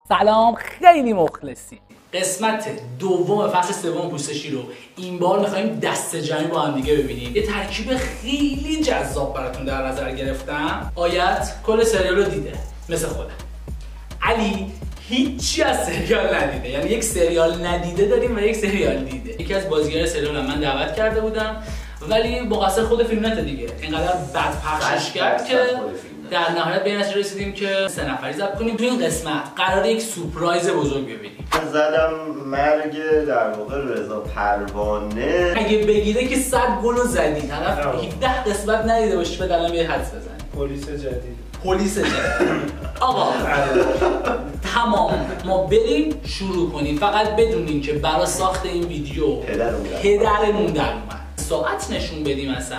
سلام، خیلی مخلصی. قسمت دوم فصل سوم پوستشی رو این بار می‌خوایم دسته جمعی با هم دیگه ببینیم. یه ترکیب خیلی جذاب براتون در نظر گرفتم. آیت کل سریال رو دیده مثل خودم. علی هیچی از سریال ندیده، یعنی یک سریال ندیده داریم و یک سریال دیده. یکی از بازیگرای سریال من دعوت کرده بودم ولی با قصد خود فیلمنت دیگه اینقدر بد پخشش کرد که در نهایت به این نتیجه رسیدیم که 3 نفری ضبط کنیم. تو این قسمت قراره یک سورپرایز بزرگ ببینیم. زدم مرگ در واقع رضا پروانه. اگه بگیره که 100 گلو زدی، طرف 17 قسمت ندیده باشی بعد الان یه حدس بزنی. پلیس جدید. آقا تمام، ما بریم شروع کنیم. فقط بدونین که برای ساخت این ویدیو پدرمون در اومد. ساعت نشون بدیم اصلا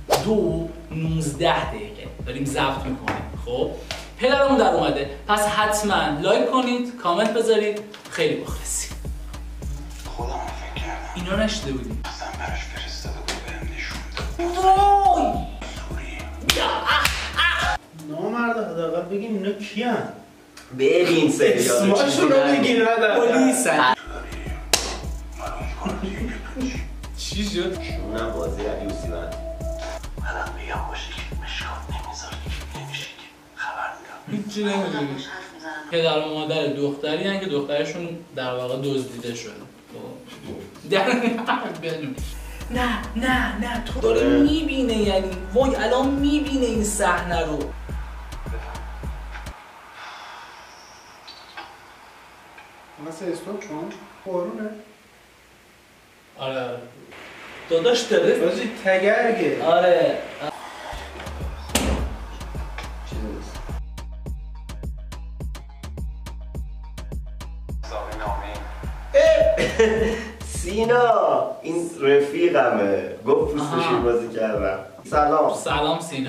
2:19 دقیقه داریم ضبط میکنیم. خب پدرمون در اومده، پس حتما لایک کنید، کامنت بذارید. خیلی مخلصی. خودم فکر کردم اینا نشده بودیم اصلا براش فرستاده بود بهم نشون وای نامرد حداقل بگیم اینا کیان؟ ببین سریال اسمشون رو بگین پلیس چی شد؟ اونم بازی علیوسی من منم میگم باشی که مشکات نمیذاری نمیشه که خبر میدم هیچی نمیدونی. پدر و مادر دختری هن که دخترشون در واقع دزدیده شده. نه تو داره میبینه، یعنی وای الان میبینه این صحنه رو. مثل استوب چون بارونه؟ آره داداش داره بازی تگرگه. آره چیزی نیست. زاوی نامی سینا این رفیقمه، گفت پوستشی بازی کردم. سلام سینا.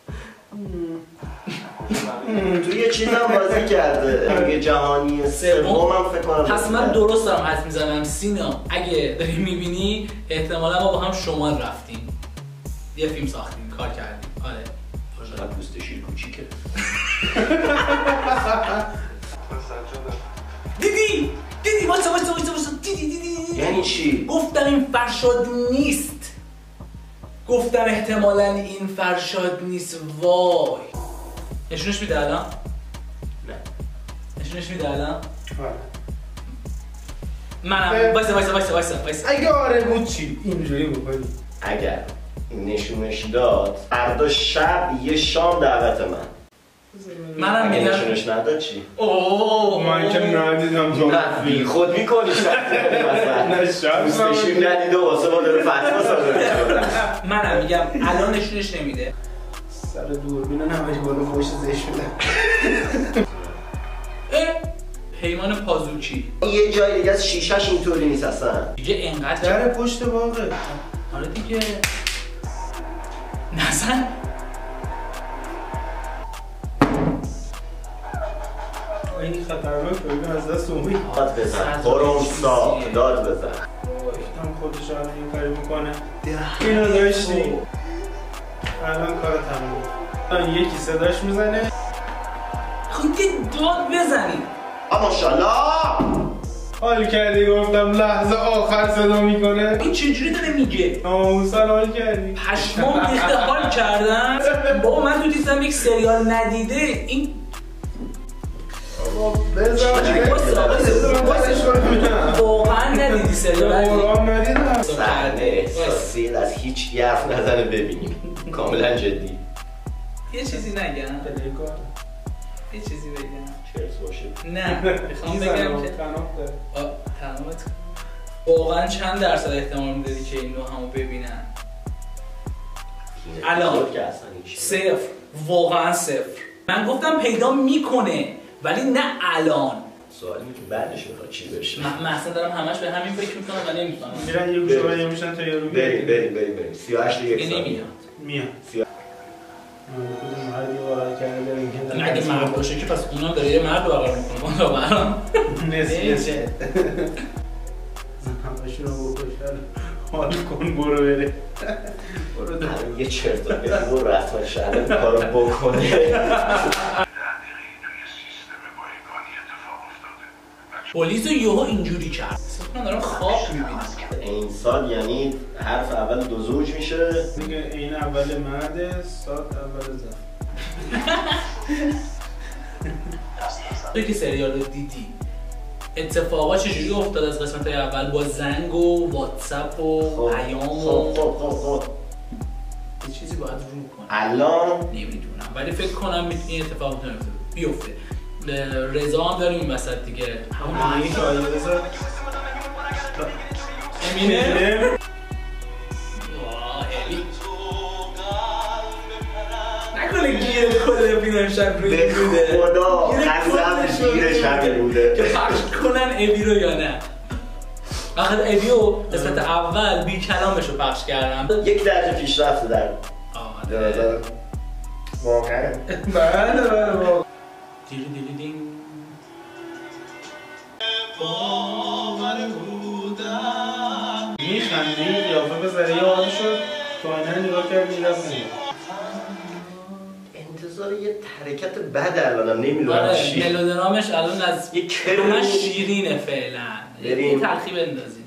تو یه چیزم بازی کرده اگه جهانی سومم فکر کنم. پس من درست دارم حد میزنم سینا، اگه داری میبینی احتمالا ما با هم شمال رفتیم یه فیلم ساختیم، کار کردیم. آره من پوستشی کوچیکه. دیدی واسه دیدی یعنی چی؟ گفتم این فرشاد نیست، گفتم احتمالا این فرشاد نیست. وای نشونش میده الان؟ نه نشونش میده الان؟ آره. منم وایسا اگه آره بود چی؟ اینجوری بکنی اگر نشونش داد فردا شب یه شام دعوت من. منم اگه میگم نشونش نداد چی؟ اوه من که ندیدم تو نه بی خود میکنی نه شب پوستشی ندیده واسه ما داره فتوا صادر میکنه. منم میگم الان نشونش نمیده. سر دوربین نمیشه بالا فوش زش میدم. پیمان پازوکی یه جای دیگه از شیشه‌ش اینطوری نیست اصلا. دیگه اینقدر در پشت باغه. آره دیگه نزن. این خطرناک ببین از دست امید. داد بزن خرمسا داد بزن. گفتم خودش الان این کاری میکنه. اینو داشتی الان کار تمومه. یکی صداش میزنه خود یه داد بزنی. ماشاءالله حال کردی گفتم لحظه آخر صدا میکنه. این چجوری داره میگه؟ ناموسن حال کردی. پشمام ریخته حال کردن. بابا من تو دیدم یک سریال ندیده این واقعا ندیدی سریال؟ واقعا ندیدم. صحنه احساسی از هیچ حرف نزنه ببینیم کاملا جدی. یه چیزی نگم، یه چیزی بگم چرت باشه. نه میخوام بگم که تمامت واقعا چند درصد احتمال میدادی که این رو همو ببینن؟ الان که اصلا هیچ 0، واقعا 0. من گفتم پیدا میکنه ولی نه الان. سوالی که بعدش میخواد چی بشه. من اصلا دارم همش به همین فکر میکنم و نمیفهمم. میرن یه گوشه برای میشن تا یه رو بریم 38 دیگه نمیاد. میاد مرد یه بارای کرده بریم که اگه مرد باشه که پس اونا داره یه مرد بغل میکنه با برام نسیه همشون رو بکشن حال کن برو بره برو الان یه چرت و پرت رو رسما شهر کارو بکنه. توی سیستم بایگانی اتفاق افتاد پلیسو یهو اینجوری کرد. من دارم خواب میبینم. این سال یعنی حرف اول دو زوج میشه دیگه این اول مرده، سال اول زن. توی که سریال رو دیدی اتفاقا چجوری افتاد از قسمت اول با زنگ و واتساپ و پیام و خب یه چیزی باید رو کنه الان نمیدونم ولی فکر کنم این اتفاق بیفته. رضا هم داریم این وسط دیگه همون این شاید رضا امینه نکنه گیر کل فیلم شب روی به خدا قسم گیر شب بوده که پخش کنن ابی رو یا نه. آخه ابی رو قسمت اول بی کلامش رو پخش کردم 1 درجه پیشرفت در واقعا. بله واقعا دیری دین میخندی قیافه بذاره یه حالی شد تو آینه نگاه کردی رفت نگاه انتظار یه حرکت بد الانم نمیدونم چی. ملودرامش الان از یه کرو همش شیرینه فعلا. بریم. یه ترخیب اندازیم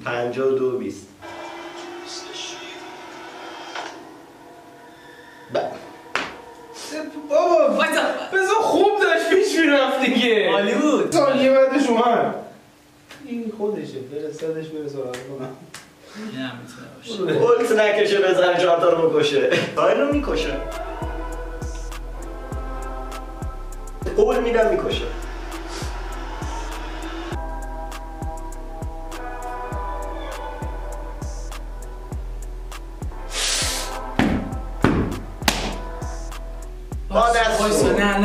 52-20 بابا بذار خوب داشت پیش میرفت دیگه. عالی بود. ثانیه بعدش اومد این خودشه فرستادش بره سراغ کنم. نه میتونه باشه. بولت نکشه بزنه 4 تا رو بکشه. کاری رو میکشه. قول میدم میکشه. نه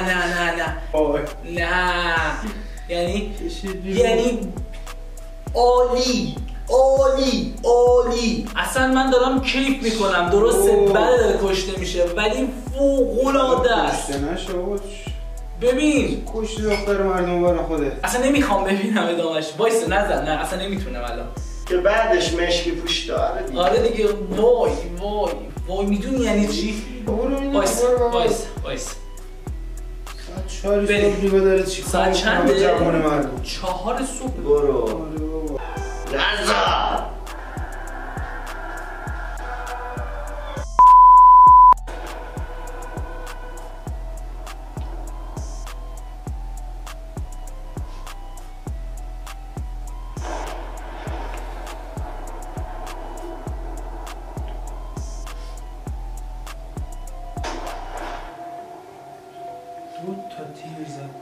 یعنی عالی اصلا من دارم کیف میکنم. درسته بله داره کشته میشه ولی فوق‌العاده است. کشته نشه ببین کشته دختر مردم برا خوده. اصلا نمیخوام ببینم ادامهش. وایسا نزن. نه اصلا نمیتونم الان که بعدش مشکی پوش داره دیگه. آره دیگه. وای میدونی یعنی چی؟ وایس ساعت 4 صبح دیگه داره چی کار ساعت چنده؟ جوان مردم 4 صبح. برو نزا دو تا تیر زد.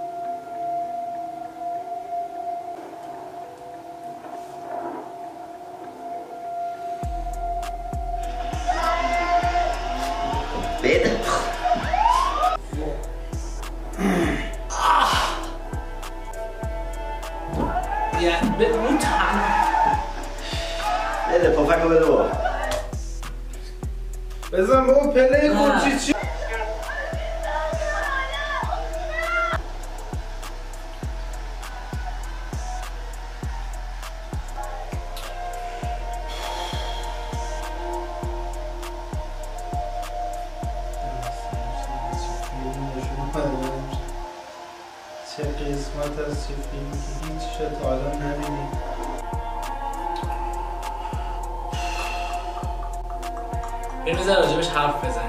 بده به اون تن بده پافکو بده با بزن بابا پله کن چی چه قسمت از چه فیلمی که هیچ شد تا الان نبینی. بریم بذار راجبش حرف بزنیم.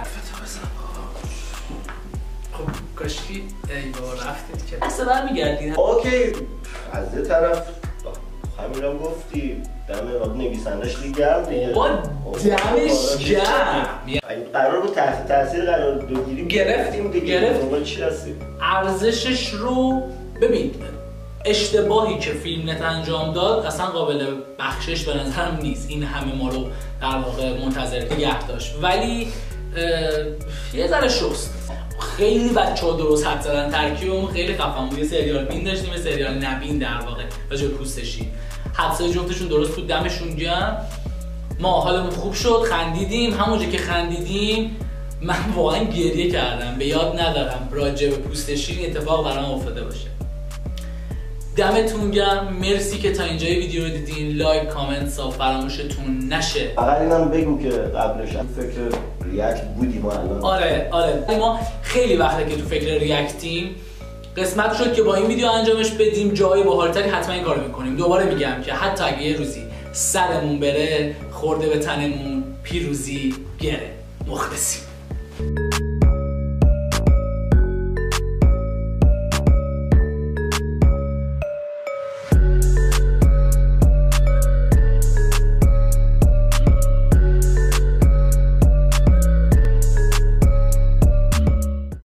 خب کاشکی ای بابا رفتید که دست برمیگردین. اوکی از یه طرف همینم گفتی دم نویسندش دیگه گرم دیگه. بابا دمش گرم. قرار بود تحت تاثیر قرار بگیریم گرفتیم دیگه. چی هستیم؟ ارزشش رو ببین. اشتباهی که فیلم نت انجام داد اصلا قابل بخشش به نظرم نیست. این همه ما رو در واقع منتظر نگه داشت ولی یه ذره شست. خیلی بچه‌ها درست حد زدن. ترکیبمون خیلی خفن بود. یه سریال بین داشتیم یه سریال نبین در واقع راجع به پوستشی. حدسای جفتشون درست بود. دمشون گرم. ما حالمون خوب شد. خندیدیم. همونجا که خندیدیم من واقعا گریه کردم. به یاد ندارم راجع به پوستشی اتفاق برام افتاده باشه. دمتون گرم. مرسی که تا اینجای ویدیو رو دیدین. لایک کامنت فراموشتون نشه. فقط اینم بگو که قبلش هم فکر ریاکت بودیم الان. آره ما خیلی وقته که تو فکر ریاکتیم. قسمت شد که با این ویدیو انجامش بدیم. جای باحالتری حتما این کارو میکنیم. دوباره میگم که حتی اگه یه روزی سرمون بره، خورده به تنمون، پیروزی گره. مخلصیم.